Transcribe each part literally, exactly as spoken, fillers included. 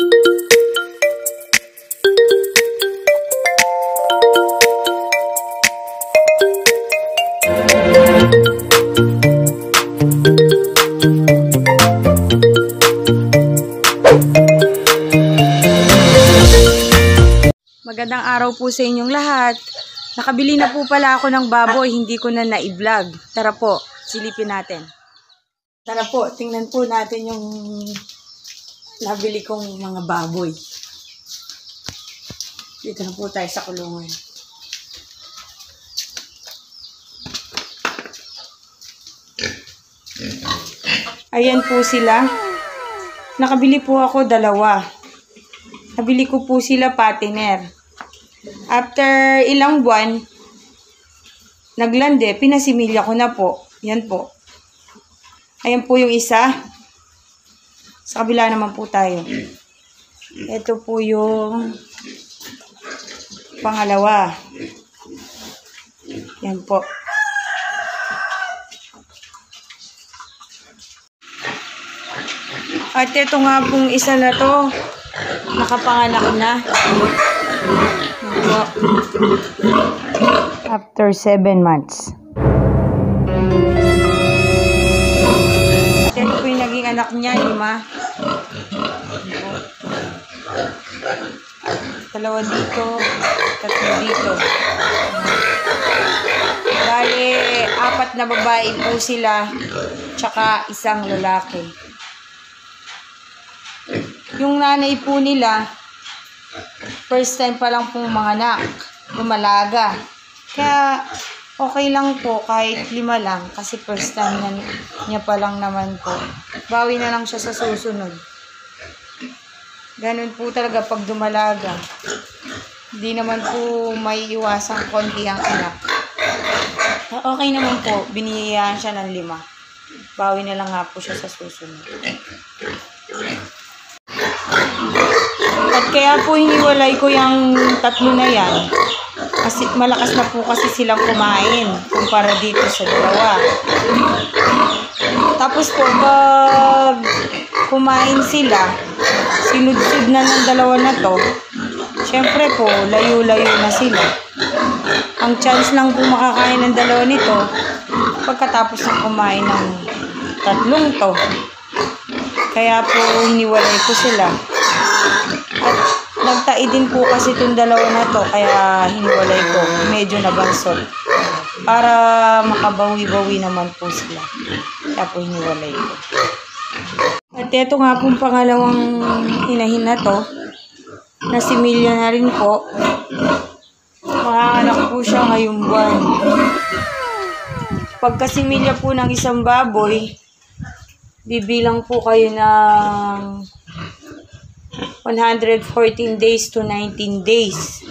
Magandang araw po sa inyong lahat. Nakabili na po pala ako ng baboy, hindi ko na na-i-vlog. Tara po, silipin natin. Tara po, tingnan po natin yung nabili kong mga baboy. Dito na po tayo sa kulungan. Ayan po sila. Nakabili po ako dalawa. Nabili ko po sila patiner. After ilang buwan, naglande, pinasimilya ko na po. Yan po. Ayan po yung isa. Sa kabila naman po tayo. Ito po yung pangalawa. Yan po. At ito nga pong isa na to, nakapanganak na. After seven months. At ito po yung naging anak niya, lima. Dalawa dito, tatlo dito. Bale, apat na babae po sila, tsaka isang lalaki. Yung nanay po nila, first time pa lang pong manganak, lumalaga. Kaya okay lang po kahit lima lang kasi first time na, niya pa lang naman po. Bawi na lang siya sa susunod. Ganun po talaga pag dumalaga. Hindi naman po may iwasang konti ang anak. Okay naman po, biniyayaan siya ng lima. Bawi na lang nga po siya sa susunod. At kaya po hiniwalay ko yung tatlo na yan. Kasi malakas na po kasi silang kumain kumpara dito sa dalawa. Tapos po pag kumain sila, sinudsud na ng dalawa na to, syempre po layo-layo na sila. Ang chance lang po makakain ng dalawa nito pagkatapos ng kumain ng tatlong to. Kaya po hiniwalay ko sila. At nagtai din po kasi itong dalawa na to, kaya hiniwalay ko. Medyo nabansot. Para makabawi-bawi naman po sila. Kaya po hiniwalay ko. At ito nga pong pangalawang inahin na to. Nasimilya na rin po. Makakanak po siya ngayong buwan. Pagkasimilya po ng isang baboy, bibilang po kayo ng one hundred fourteen days to nineteen days.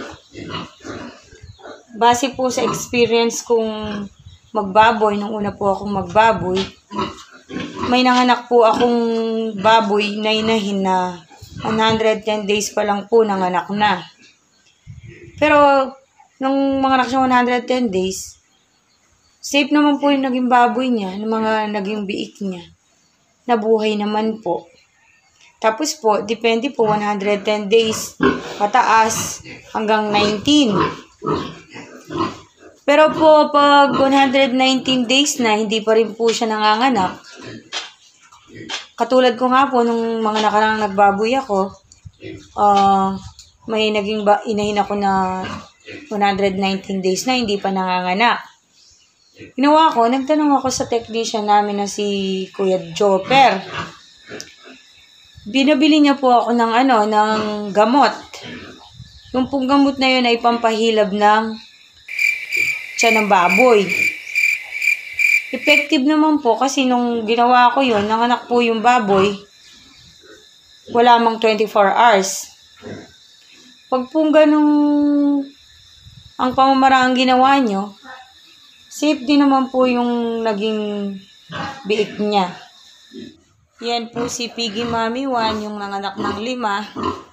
Base po sa experience kong magbaboy, nung una po akong magbaboy, may nanganak po akong baboy na inahin na one hundred ten days pa lang po nanganak na. Pero nung manganak siya one hundred ten days, safe naman po yung naging baboy niya, ng mga naging biik niya. Nabuhay naman po. Tapos po, depende po, one hundred ten days pataas hanggang nineteen. Pero po, pag one hundred nineteen days na, hindi pa rin po siya nanganganak. Katulad ko nga po, nung mga nakarang nagbaboy ako, uh, may naging ba inahin ako na one hundred nineteen days na, hindi pa nanganganak. Ginawa ko, nagtanong ako sa technician namin na si Kuya Joper. Binabili niya po ako ng ano, ng gamot. Yung pong gamot na yun ay pampahilab ng tiyan ng baboy. Effective naman po kasi nung ginawa ko yun, nanganak po yung baboy, wala mang twenty-four hours. Pag pong ganong ang pamamaraang ginawa nyo, safe din naman po yung naging biik niya. Yan po si Piggy Mommy one, yung nanganak ng lima.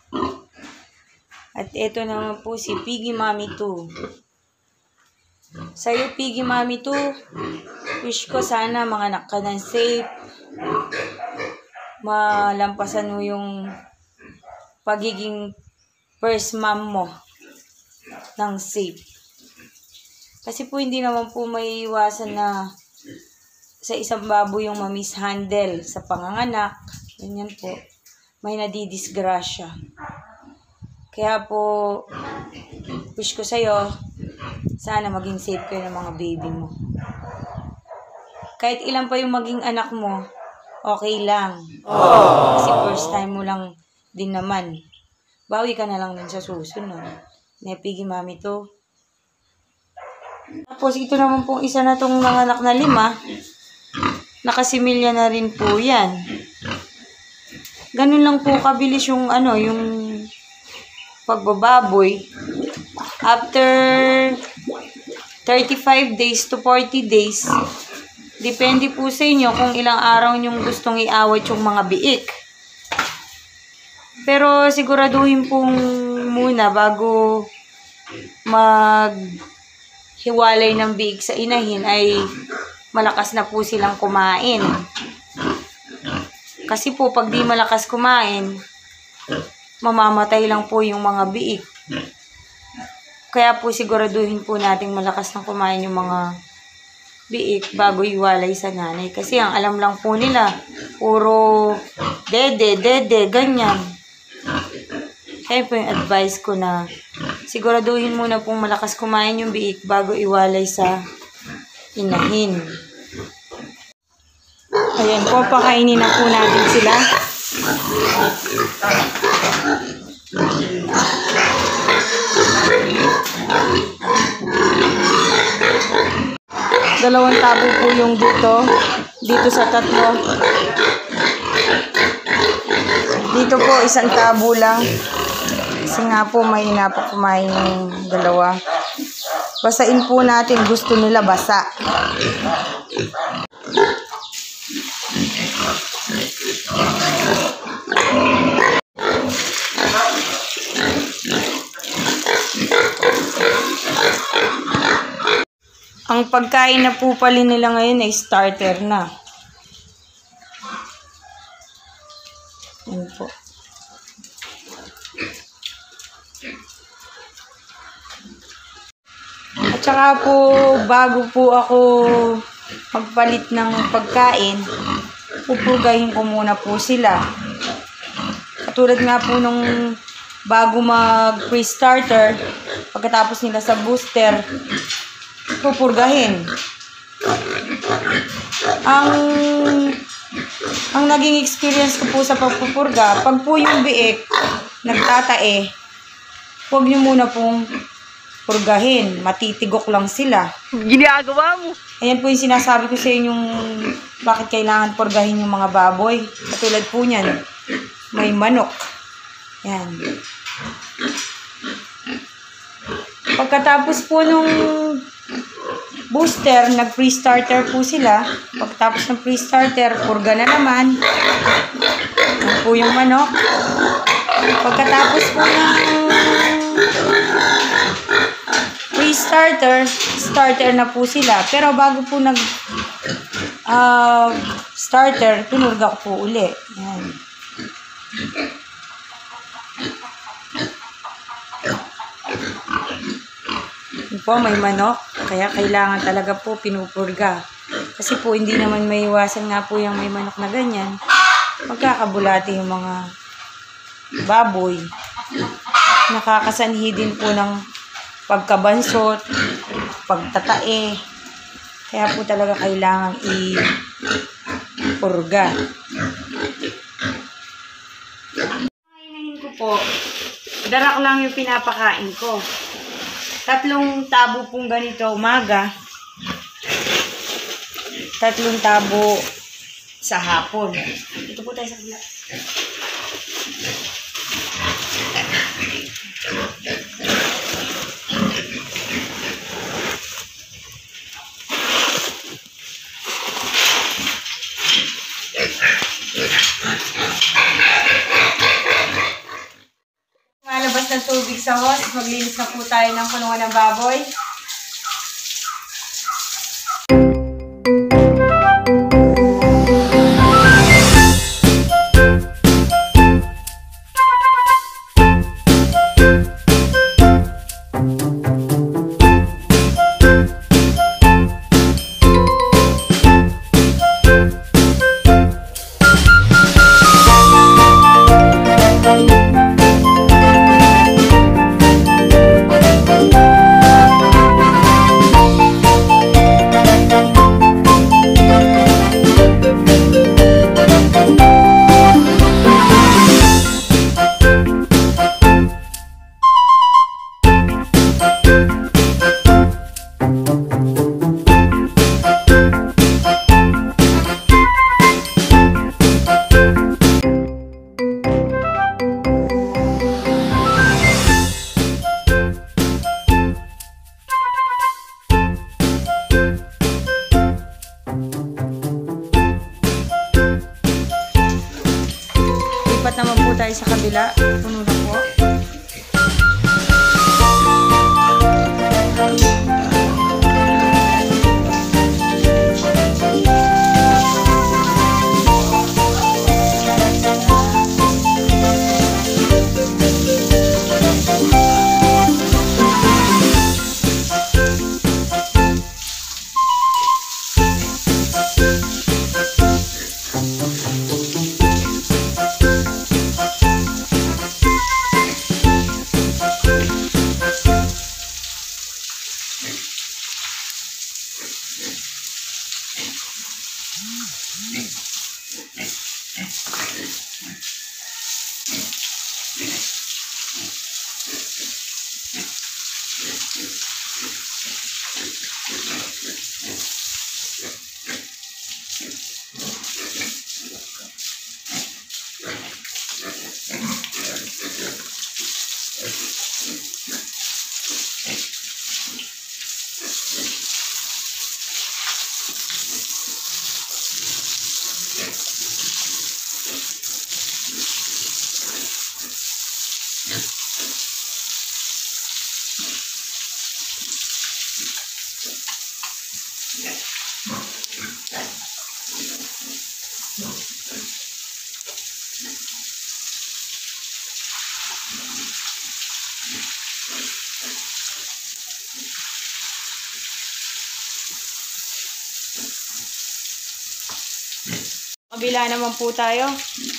At ito naman po si Piggy Mommy two. Sa'yo, Piggy Mommy two, wish ko sana manganak ka ng safe. Malampasan mo yung pagiging first mom mo ng safe. Kasi po hindi naman po may iwasan na sa isang baboy yung ma-mishandle sa panganganak. Ganyan po. May nadidisgrasya. Kaya po, wish ko sa'yo, sana maging safe kayo ng mga baby mo. Kahit ilan pa yung maging anak mo, okay lang. Aww. Kasi first time mo lang din naman. Bawi ka na lang din sa susunod. Nepigi mami to. Tapos ito naman pong isa na tong mga anak na lima. Nakasimilya na rin po yan. Ganun lang po kabilis yung ano, yung pagbababoy. After thirty-five days to forty days, depende po sa inyo kung ilang araw nyong gustong iawat yung mga biik. Pero siguraduhin pong muna bago maghiwalay ng biik sa inahin ay malakas na po silang kumain. Kasi po pag di malakas kumain, mamamatay lang po yung mga biik. Kaya po siguraduhin po nating malakas na kumain yung mga biik bago iwalay sa nanay. Kasi ang alam lang po nila, puro dede, dede, ganyan. Kaya po yung advice ko na siguraduhin muna pong malakas kumain yung biik bago iwalay sa inahin. Ayan po, pakainin na po natin sila. Dalawang tabo po yung dito. Dito sa tatlo. Dito po, isang tabo lang. Kasi nga po, mahina pa kumain yung dalawa. Basain po natin. Gusto nila basa. Ang pagkain na po pala nila ngayon ay starter na. Yan po. At saka po, bago po ako magpalit ng pagkain, pupurgahin ko muna po sila. Katulad nga po nung bago mag-pre-starter, pagkatapos nila sa booster, pupurgahin. Ang ang naging experience ko po sa pagpupurga, pag po yung biik nagtatae, huwag nyo muna pong purgahin. Matitigok lang sila. Ginagawa mo. Ayan po yung sinasabi ko sa inyong bakit kailangan purgahin yung mga baboy. Katulad po niyan, may manok. Yan. Pagkatapos po nung booster, nag-pre-starter po sila. Pagkatapos ng pre-starter, purga na naman. Yan po yung manok. Pagkatapos po ng pre-starter, starter na po sila. Pero bago po nag uh, starter, pinurga ko po uli. Yan. Yan po, may manok. Kaya kailangan talaga po pinupurga. Kasi po hindi naman may iwasan nga po yung may manok na ganyan. Magkakabulati yung mga baboy. Nakakasanhi din po ng pagkabansot, pagtatae. Kaya po talaga kailangan i-purga. Kainin ko po, darak lang yung pinapakain ko. Tatlong tabo pong ganito umaga. Tatlong tabo sa hapon. Ito po tayo sa kabila. Malabas ng tubig sa hose. Maglinis na po tayo ng kulungan ng baboy. tayo sa kabila. Puno na po. Kabila naman po tayo.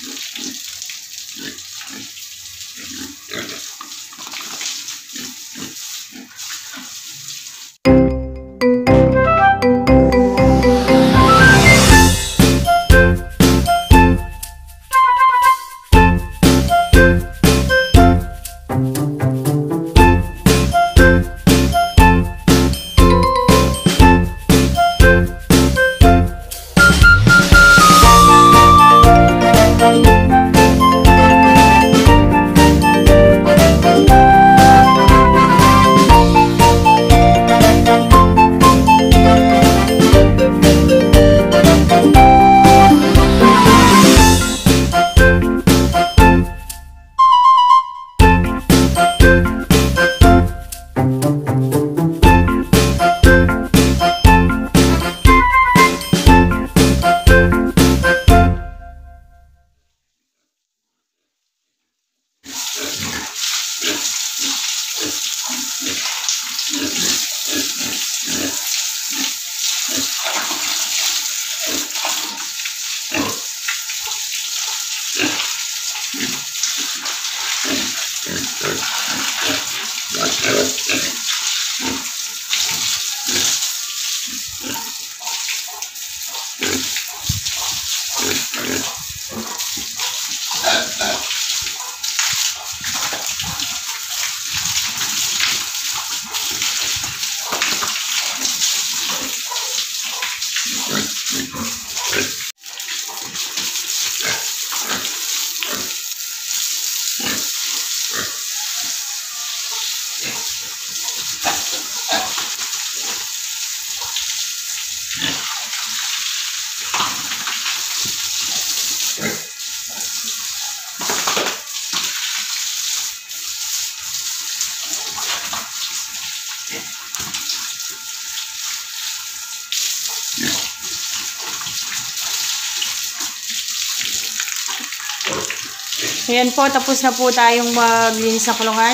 Ayan po, tapos na po tayong maglinis ng kulungan.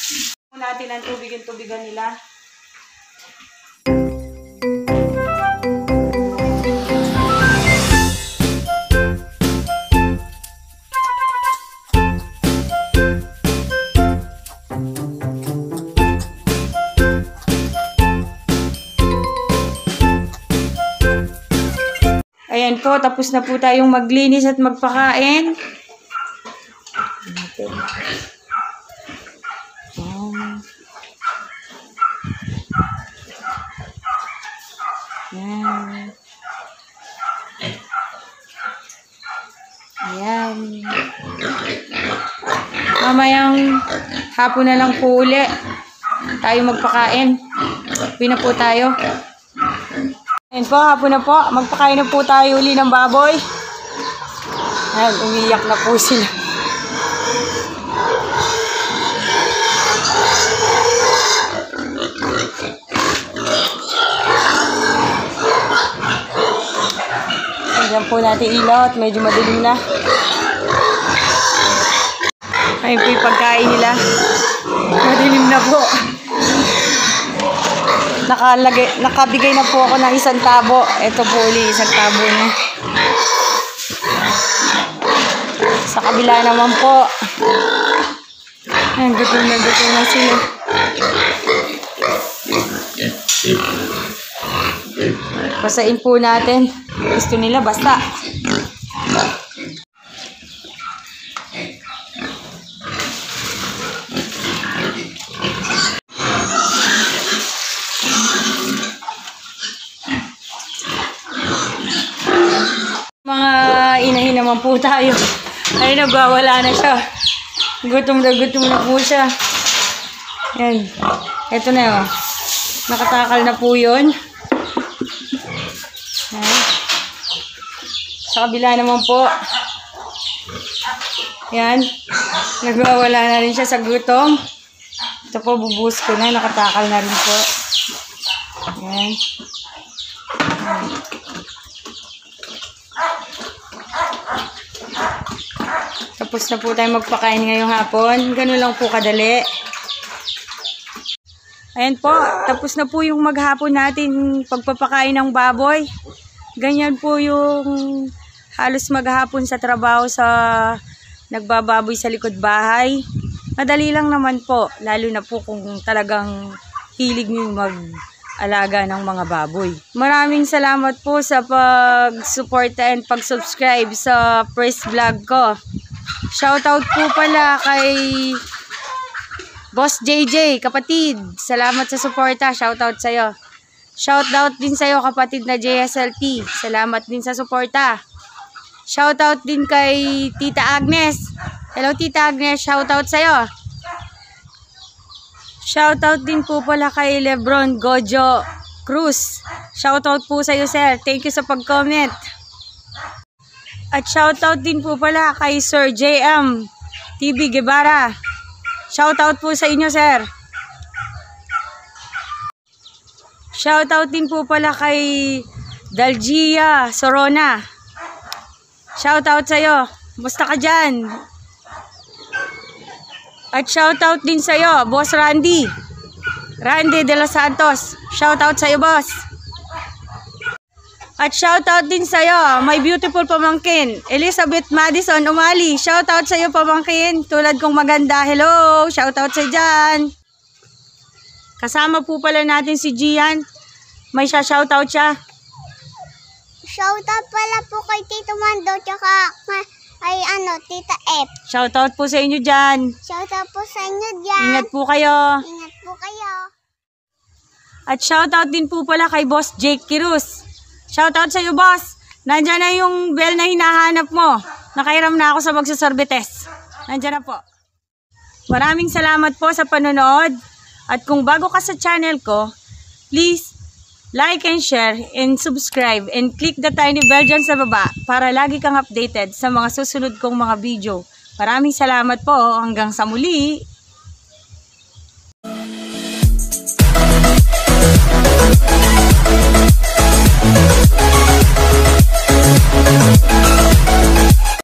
Natin ang tubig yung tubigan nila. Ayan po, tapos na po tayong maglinis at magpakain. Oh. Yan. Yan. Mamayang hapon na lang po uli tayo magpakain. Uwi na po tayo. Ayan po, hapon na po. Magpakain na po tayo uli ng baboy. Ayan, umiyak na po sila. po natin ilaw at medyo madilim na. Ayun po yung pagkain nila. Madilim na po. Nakalagay, nakabigay na po ako ng isang tabo. Ito po ulit, isang tabo niya. Sa kabila naman po. Ayan, gutom na gutom na sila. Basain po natin. Gusto nila basta. Mga inahin naman po tayo. Ay, nagwawala na siya. Gutom na gutom na po siya. Yan. Ito na yun. Nakatakal na po yun. Yan. Sa kabila naman po. Yan. Nagwawala na rin siya sa gutom. Ito po, bubuhos ko na. Nakatakal na rin po. Yan. Yan. Tapos na po tayo magpakain ngayong hapon. Ganun lang po kadali. Ayan po. Tapos na po yung maghapon natin pagpapakain ng baboy. Ganyan po yung halos maghapon sa trabaho sa nagbababoy sa likod bahay. Madali lang naman po. Lalo na po kung talagang hilig nyo mag-alaga ng mga baboy. Maraming salamat po sa pag-suporta and pag-subscribe sa first vlog ko. Shoutout po pala kay Boss J J, kapatid. Salamat sa suporta. Shoutout sa'yo. Shoutout din sa'yo, kapatid na J S L T. Salamat din sa suporta. Shoutout din kay Tita Agnes. Hello, Tita Agnes. Shoutout sa'yo. Shoutout din po pala kay Lebron Gojo Cruz. Shoutout po sa'yo, sir. Thank you sa pag-comment. At shoutout din po pala kay Sir J M T V Guevara. Shoutout po sa inyo, sir. Shoutout din po pala kay Dalgia Sorona. Shoutout sa'yo. Basta ka dyan. At shoutout din sa'yo, Boss Randy. Randy de los Santos. Shoutout sa'yo, boss. At shoutout din sa'yo, my beautiful pamangkin, Elizabeth Madison Umali. Shoutout sa'yo, pamangkin. Tulad kong maganda. Hello! Shoutout sa'yo dyan. Kasama po pala natin si Gian. May siya shoutout siya. Shoutout pala po kay Tito Mando tsaka kay ano, Tita F. Shoutout po sa inyo dyan. Shoutout po sa inyo dyan. Ingat po kayo. Ingat po kayo. At shoutout din po pala kay Boss Jake Kirus. Shoutout sa iyo, boss. Nandiyan na yung bell na hinahanap mo. Nakairam na ako sa magsasorbetes. Nandiyan na po. Maraming salamat po sa panonood. At kung bago ka sa channel ko, please like and share and subscribe and click the tiny bell dyan sa baba para lagi kang updated sa mga susunod kong mga video. Maraming salamat po. Hanggang sa muli.